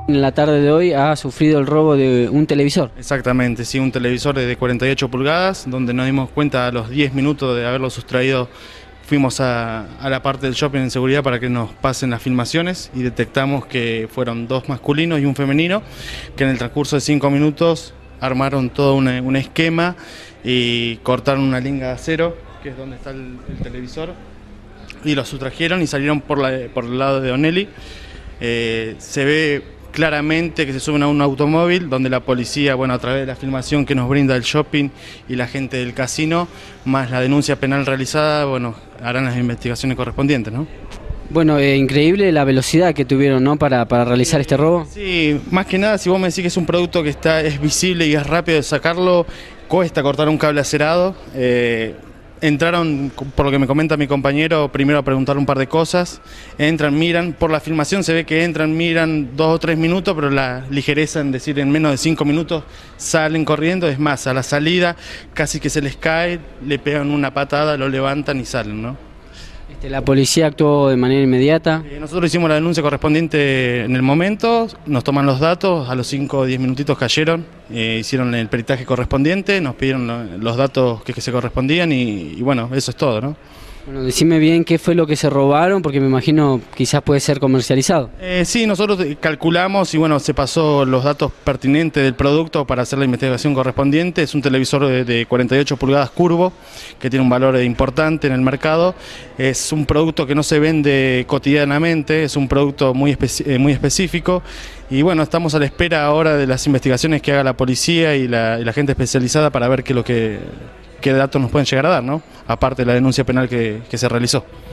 En la tarde de hoy ha sufrido el robo de un televisor. Exactamente, sí, un televisor de 48 pulgadas, donde nos dimos cuenta a los 10 minutos de haberlo sustraído. Fuimos a la parte del shopping en seguridad para que nos pasen las filmaciones y detectamos que fueron dos masculinos y un femenino, que en el transcurso de 5 minutos armaron todo un esquema y cortaron una linga de acero, que es donde está el televisor, y lo sustrajeron y salieron por el lado de Onelli. Se ve claramente que se suben a un automóvil donde la policía, bueno, a través de la filmación que nos brinda el shopping y la gente del casino, más la denuncia penal realizada, bueno, harán las investigaciones correspondientes, ¿no? Bueno, increíble la velocidad que tuvieron, ¿no? para realizar este robo. Sí, más que nada, si vos me decís que es un producto que es visible y es rápido de sacarlo, cuesta cortar un cable acerado. Entraron, por lo que me comenta mi compañero, primero a preguntar un par de cosas, entran, miran, por la filmación se ve que entran, miran 2 o 3 minutos, pero la ligereza en decir en menos de 5 minutos salen corriendo, es más, a la salida casi que se les cae, le pegan una patada, lo levantan y salen, ¿no? La policía actuó de manera inmediata. Nosotros hicimos la denuncia correspondiente en el momento, nos toman los datos, a los 5 o 10 minutitos cayeron, hicieron el peritaje correspondiente, nos pidieron los datos que se correspondían y bueno, eso es todo, ¿no? Bueno, decime bien qué fue lo que se robaron, porque me imagino quizás puede ser comercializado. Sí, nosotros calculamos y bueno, se pasó los datos pertinentes del producto para hacer la investigación correspondiente. Es un televisor de 48 pulgadas curvo, que tiene un valor importante en el mercado. Es un producto que no se vende cotidianamente, es un producto muy específico. Y bueno, estamos a la espera ahora de las investigaciones que haga la policía y la gente especializada para ver qué datos nos pueden llegar a dar, ¿no? Aparte de la denuncia penal que se realizó.